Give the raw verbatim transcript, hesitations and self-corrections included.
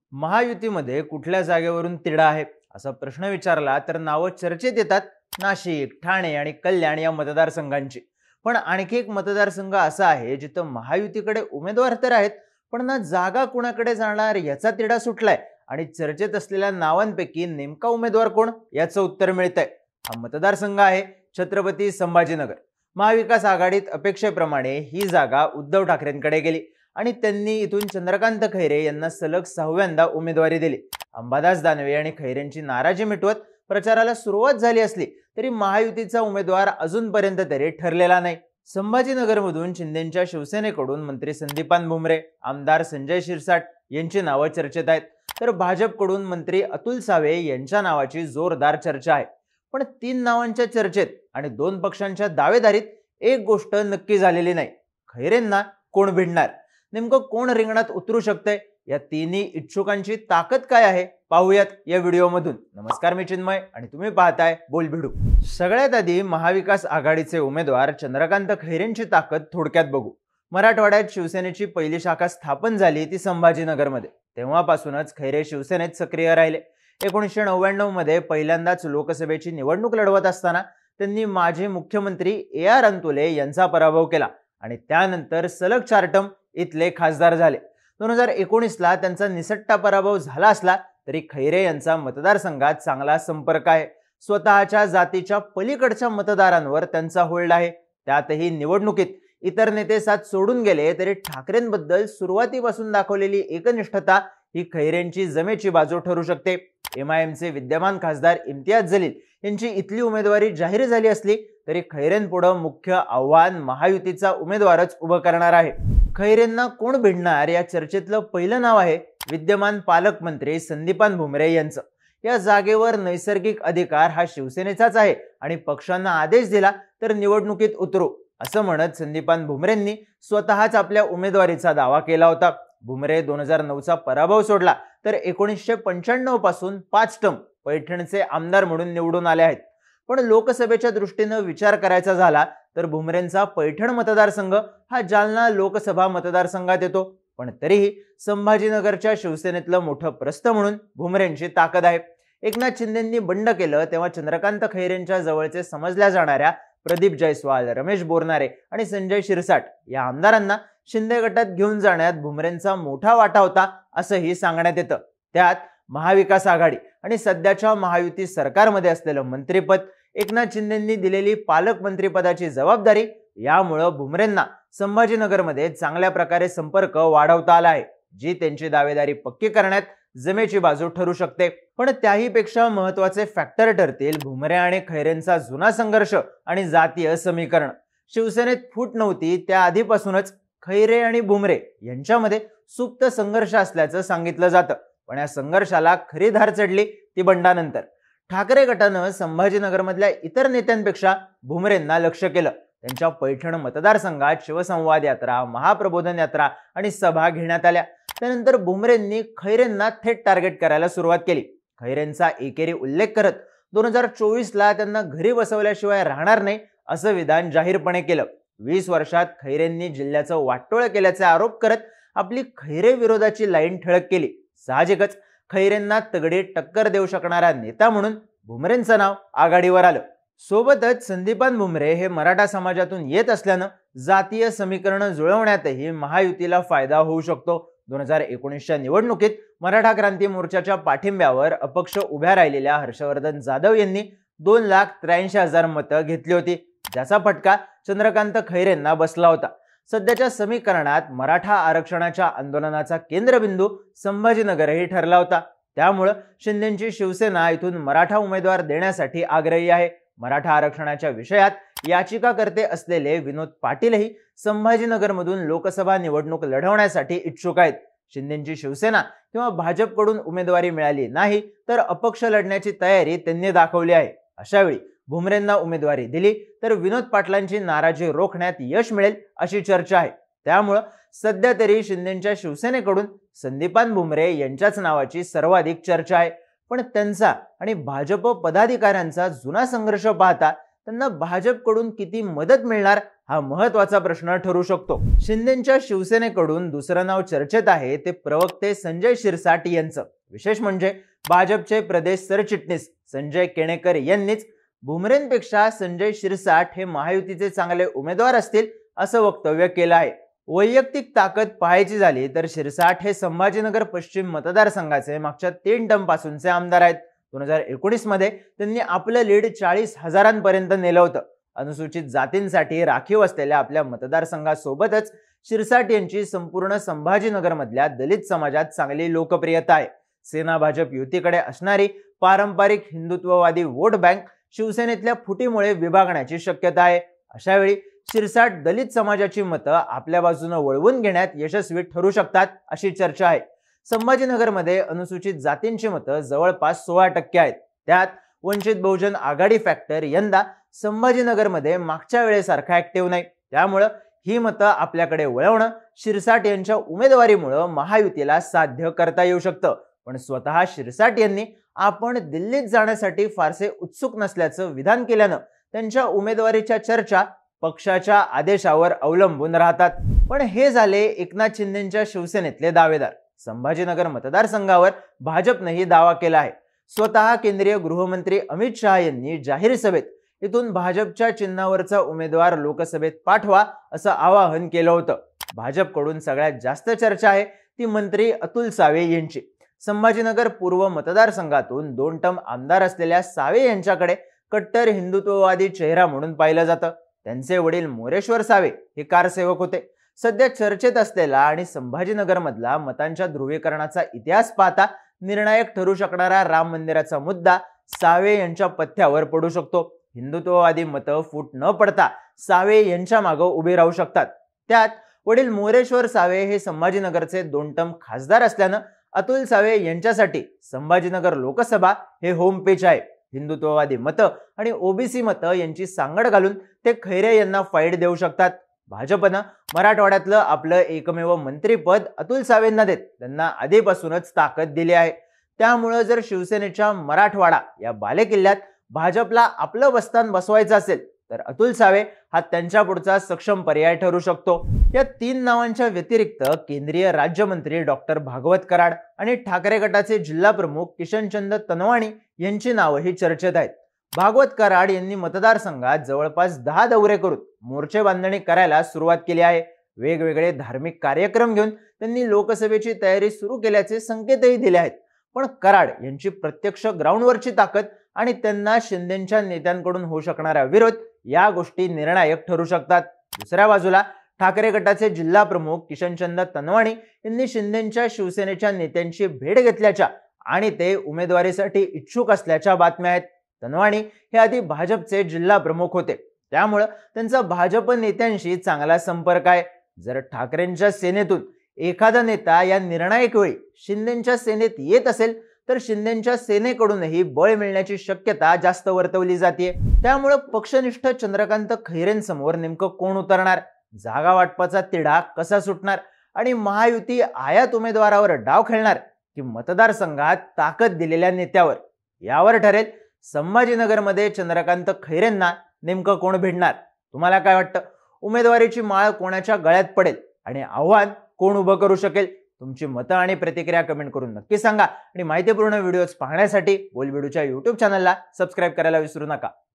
महायुतीमध्ये कुठल्या जागेवरून तिढा आहे असा प्रश्न विचारला तर नावं चर्चेत येतात नाशिक, ठाणे आणि कल्याण या मतदारसंघांची. पण आणखी एक मतदारसंघ असा आहे जिथं महायुतीकडे उमेदवार तर आहेत, पण ना जागा कुणाकडे जाणार याचा तिढा सुटलाय आणि चर्चेत असलेल्या नावांपैकी नेमका उमेदवार कोण याचं उत्तर मिळतंय. हा मतदारसंघ आहे छत्रपती संभाजीनगर. महाविकास आघाडीत अपेक्षेप्रमाणे ही जागा उद्धव ठाकरेंकडे गेली आणि त्यांनी इथून चंद्रकांत खैरे यांना सलग सहाव्यांदा उमेदवारी दिली. अंबादास दानवे आणि खैरेंची नाराजी मिटवत प्रचाराला सुरुवात झाली असली तरी महायुतीचा उमेदवार अजूनपर्यंत तरी ठरलेला नाही. संभाजीनगरमधून शिंदेंच्या शिवसेनेकडून मंत्री संदीपान भुमरे, आमदार संजय शिरसाट यांची नावं चर्चेत आहेत, तर भाजपकडून मंत्री अतुल सावे यांच्या नावाची जोरदार चर्चा आहे. पण तीन नावांच्या चर्चेत आणि दोन पक्षांच्या दावेदारीत एक गोष्ट नक्की झालेली नाही. खैरेंना कोण भिडणार, नेमकं कोण रिंगणात उतरू शकतंय, या तिन्ही इच्छुकांची ताकद काय आहे पाहूयात या व्हिडिओमधून. नमस्कार, मी चिन्मय आणि तुम्ही पाहताय बोलभिडू. सगळ्यात आधी महाविकास आघाडीचे उमेदवार चंद्रकांत खैरेंची ताकद थोडक्यात बघू. मराठवाड्यात शिवसेनेची पहिली शाखा स्थापन झाली ती संभाजीनगरमध्ये. तेव्हापासूनच खैरे शिवसेनेत सक्रिय राहिले. एकोणीसशे नव्याण्णव मध्ये पहिल्यांदाच लोकसभेची निवडणूक लढवत असताना त्यांनी माजी मुख्यमंत्री ए आर अंतुले यांचा पराभव केला आणि त्यानंतर सलग चार टर्म इथले खासदार झाले. दोन हजार एकोणीस ला त्यांचा निसट्टा पराभव झाला असला तरी खैरे यांचा मतदारसंघात चांगला संपर्क आहे. स्वतःच्या जातीच्या पलीकडच्या मतदारांवर त्यांचा होल्ड आहे. त्यातही निवडणुकीत इतर नेते साथ सोडून गेले तरी ठाकरेंबद्दल सुरुवातीपासून दाखवलेली एकनिष्ठता ही खैरेंची जमेची बाजू ठरू शकते. एम आय एमचे विद्यमान खासदार इम्तियाज जलील यांची इथली उमेदवारी जाहीर झाली असली तरी खैरेंपुढे मुख्य आव्हान महायुतीचा उमेदवारच उभं करणार आहे. खैरेंना कोण भिडणार या चर्चेतलं पहिलं नाव आहे विद्यमान पालकमंत्री संदीपान भुमरे यांचं. या जागेवर नैसर्गिक अधिकार हा शिवसेनेचाच आहे आणि पक्षांना आदेश दिला तर निवडणुकीत उतरू असं म्हणत संदीपान भुमरेंनी स्वतःच आपल्या उमेदवारीचा दावा केला होता. भुमरे दोन हजार नऊ चा पराभव सोडला तर एकोणीसशे पंच्याण्णव पासून पाच टर्म पैठणचे आमदार म्हणून निवडून आले आहेत. पण लोकसभेच्या दृष्टीने विचार करायचा झाला तर भुमरेंचा पैठण मतदारसंघ हा जालना लोकसभा मतदारसंघात येतो. पण तरीही संभाजीनगरच्या शिवसेनेतलं मोठं प्रस्थ म्हणून भुमरेंची ताकद आहे. एकनाथ शिंदेंनी बंड केलं तेव्हा चंद्रकांत खैरेंच्या जवळचे समजल्या जाणाऱ्या प्रदीप जयस्वाल, रमेश बोरनारे आणि संजय शिरसाट या आमदारांना शिंदे गटात घेऊन जाण्यात भुमरेंचा मोठा वाटा होता असंही सांगण्यात येतं. त्यात महाविकास आघाडी आणि सध्याच्या महायुती सरकारमध्ये असलेलं मंत्रिपद, एकनाथ शिंदेंनी दिलेली पालकमंत्रीपदाची जबाबदारी यामुळे भुमरेंना संभाजीनगरमध्ये चांगल्या प्रकारे संपर्क वाढवता आला आहे, जी त्यांची दावेदारी पक्की करण्यात जमेची बाजू ठरू शकते. पण त्याही पेक्षा महत्वाचे फॅक्टर ठरतील भुमरे आणि खैरेंचा जुना संघर्ष आणि जातीय समीकरण. शिवसेनेत फूट नव्हती त्या आधीपासूनच खैरे आणि भुमरे यांच्यामध्ये सुप्त संघर्ष असल्याचं सांगितलं जातं. पण या संघर्षाला खरी धार चढली ती बंडानंतर. ठाकरे गटानं संभाजीनगरमधल्या इतर नेत्यांपेक्षा भुमरेंना लक्ष केलं. त्यांच्या पैठण मतदारसंघात शिवसंवाद यात्रा, महाप्रबोधन यात्रा आणि सभा घेण्यात आल्या. त्यानंतर भुमरेंनी खैरेंना थेट टार्गेट करायला सुरुवात केली. खैरेंचा एकेरी उल्लेख करत दोन हजार चोवीस ला त्यांना घरी बसवल्याशिवाय राहणार नाही असं विधान जाहीरपणे केलं. वीस वर्षात खैरेंनी जिल्ह्याचं वाटोळ केल्याचे आरोप करत आपली खैरे विरोधाची लाईन ठळक केली. साहजिकच खैरेंना तगडी टक्कर देऊ शकणारा नेता म्हणून भुमरेंचं नाव आघाडीवर आलं. सोबतच संदीपान भुमरे हे मराठा समाजातून येत असल्यानं जातीय समीकरण जुळवण्यातही महायुतीला फायदा होऊ शकतो. दोन हजार एकोणीसच्या निवडणुकीत मराठा क्रांती मोर्चाच्या पाठिंब्यावर अपक्ष उभ्या राहिलेल्या हर्षवर्धन जाधव यांनी दोन लाख त्र्याऐंशी हजार मतं घेतली होती, ज्याचा फटका चंद्रकांत खैरेंना बसला होता. सध्याच्या समीकरणात मराठा आरक्षणाच्या आंदोलनाचा केंद्रबिंदू संभाजीनगरही ठरला होता. त्यामुळे शिंदेंची शिवसेना इथून मराठा उमेदवार देण्यासाठी आग्रही आहे. मराठा आरक्षणाच्या विषयात याचिकाकर्ते असलेले विनोद पाटीलही संभाजीनगरमधून लोकसभा निवडणूक लढवण्यासाठी इच्छुक आहेत. शिंदेंची शिवसेना किंवा भाजपकडून उमेदवारी मिळाली नाही तर अपक्ष लढण्याची तयारी त्यांनी दाखवली आहे. अशावेळी भुमरेंना उमेदवारी दिली तर विनोद पाटलांची नाराजी रोखण्यात यश मिळेल अशी चर्चा आहे. त्यामुळे सध्या तरी शिंदेंच्या शिवसेनेकडून संदीपान भुमरे यांच्याच नावाची सर्वाधिक चर्चा आहे. पण त्यांचा आणि भाजप पदाधिकाऱ्यांचा जुना संघर्ष पाहता त्यांना भाजपकडून किती मदत मिळणार हा महत्त्वाचा प्रश्न ठरू शकतो। शिंदेंच्या शिवसेनेकडून दुसरं नाव चर्चेत आहे ते प्रवक्ते संजय शिरसाट यांचं। विशेष म्हणजे भाजपचे प्रदेश सरचिटणीस संजय केणेकर यांनीच भुमरेंपेक्षा संजय शिरसाट हे महायुतीचे चांगले उमेदवार असतील असं वक्तव्य केलं आहे। वैयक्तिक ताकद पाहायची झाली तर शिरसाट हे संभाजीनगर पश्चिम मतदारसंघाचे मागच्या तीन टर्म पासूनचे आमदार आहेत। दोन हजार एकोणीस मध्ये त्यांनी आपलं लीड चाळीस हजारांपर्यंत नेलं होतं। अनुसूचित जातींसाठी राखीव असलेल्या आपल्या मतदारसंघासोबतच शिरसाट यांची संपूर्ण संभाजीनगर मधल्या दलित समाजात चांगली लोकप्रियता आहे। सेना भाजप युतीकडे असणारी पारंपरिक हिंदुत्ववादी वोट बँक शिवसेनेतल्या फुटीमुळे विभागण्याची शक्यता आहे। अशा वेळी शिरसाट दलित समाजाची मतं आपल्या बाजूने वळवून घेण्यात यशस्वी ठरू शकतात अशी चर्चा आहे। संभाजीनगरमध्ये अनुसूचित जातींची मतं जवळपास सोळा टक्के आहेत। त्यात वंचित बहुजन आघाडी फॅक्टर यंदा संभाजीनगरमध्ये मागच्या वेळेसारखा ऍक्टिव्ह नाही। त्यामुळे ही मतं आपल्याकडे वळवणं शिरसाट यांच्या उमेदवारीमुळे महायुतीला साध्य करता येऊ शकतं। पण स्वतः शिरसाट यांनी आपण दिल्लीत जाण्यासाठी फारसे उत्सुक नसल्याचं विधान केल्यानं त्यांच्या उमेदवारीच्या चर्चा पक्षाच्या आदेशावर अवलंबून राहतात। पण हे झाले एकनाथ शिंदेंच्या शिवसेनेतले दावेदार। संभाजीनगर मतदारसंघावर भाजपनेही दावा केला आहे। स्वतः केंद्रीय गृहमंत्री अमित शहा यांनी जाहीर सभेत इथून भाजपच्या चिन्हावरचा उमेदवार लोकसभेत पाठवा असं आवाहन केलं होतं। भाजपकडून सगळ्यात जास्त चर्चा आहे ती मंत्री अतुल सावे यांची। संभाजीनगर पूर्व मतदारसंघातून दोन टर्म आमदार असलेल्या सावे यांच्याकडे कट्टर हिंदुत्ववादी चेहरा म्हणून पाहिलं जातं। त्यांचे वडील मोरेश्वर सावे हे कारसेवक होते। सध्या चर्चेत असलेला आणि संभाजीनगर मधला मतांच्या ध्रुवीकरणाचा इतिहास पाहता निर्णायक ठरू शकणारा राम मंदिराचा मुद्दा सावे यांच्या पथ्यावर पडू शकतो। हिंदुत्ववादी मतं फूट न पडता सावे यांच्या मागे उभे राहू शकतात। त्यात वडील मोरेश्वर सावे हे संभाजीनगरचे दोन टर्म खासदार असल्यानं अतुल सावे यांच्यासाठी संभाजीनगर लोकसभा हे होम पेज आहे। हिंदुत्ववादी मतं आणि ओबीसी मतं यांची सांगड घालून ते खैरे यांना फाईट देऊ शकतात। भाजपनं मराठवाड्यातलं आपलं एकमेव मंत्रीपद अतुल सावेंना देत त्यांना आधीपासूनच ताकद दिली आहे। त्यामुळे जर शिवसेनेच्या मराठवाडा या बालेकिल्ल्यात भाजपला आपलं बस्तान बसवायचं असेल तर अतुल सावे हा त्यांच्या पुढचा सक्षम पर्याय ठरू शकतो। या तीन नावांच्या व्यतिरिक्त केंद्रीय राज्यमंत्री डॉक्टर भागवत कराड आणि ठाकरे गटाचे जिल्हा प्रमुख किशनचंद तनवाणी यांची नावंही चर्चेत आहेत। भागवत कराड यांनी मतदारसंघात जवळपास दहा दौरे करून मोर्चे बांधणी करायला सुरुवात केली आहे। वेगवेगळे धार्मिक कार्यक्रम घेऊन त्यांनी लोकसभेची तयारी सुरू केल्याचे संकेतही दिले आहेत। पण कराड यांची प्रत्यक्ष ग्राउंडवरची ताकद आणि त्यांना शिंदेंच्या नेत्यांकडून होऊ शकणारा विरोध या गोष्टी निर्णायक ठरू शकतात। दुसऱ्या बाजूला ठाकरे गटाचे जिल्हा प्रमुख किशनचंद तनवाणी यांनी शिंदेंच्या शिवसेनेच्या नेत्यांची भेट घेतल्याच्या आणि ते उमेदवारीसाठी इच्छुक असल्याच्या बातम्या आहेत। तनवाणी हे आधी भाजपचे जिल्हा प्रमुख होते, त्यामुळे त्यांचा भाजप नेत्यांशी चांगला संपर्क आहे। जर ठाकरेंच्या सेनेतून एखादा नेता या निर्णायक वेळी शिंदेंच्या सेनेत येत असेल तर शिंदेंच्या सेनेकडूनही बळ मिळण्याची शक्यता जास्त वर्तवली जाते। त्यामुळे पक्षनिष्ठ चंद्रकांत खैरेंसमोर नेमकं कोण उतरणार, जागा वाटपाचा तिढा कसा सुटणार आणि महायुती आयात उमेदवारावर डाव खेळणार की मतदारसंघात ताकद दिलेल्या नेत्यावर, यावर ठरेल संभाजीनगरमध्ये चंद्रकांत खैरेंना नेमकं कोण भिडणार। तुम्हाला काय वाटतं, उमेदवारीची माळ कोणाच्या गळ्यात पडेल आणि आव्हान कोण उभं करू शकेल? तुमची मतं आणि प्रतिक्रिया कमेंट करून नक्की सांगा आणि माहितीपूर्ण व्हिडिओज पाहण्यासाठी बोलबिडूच्या यूट्यूब चॅनलला सबस्क्राईब करायला विसरू नका।